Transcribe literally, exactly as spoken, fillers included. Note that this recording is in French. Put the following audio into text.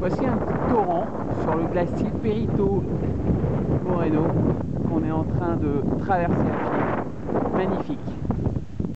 Voici un petit torrent sur le glacier Perito Moreno qu'on est en train de traverser à pied. Magnifique.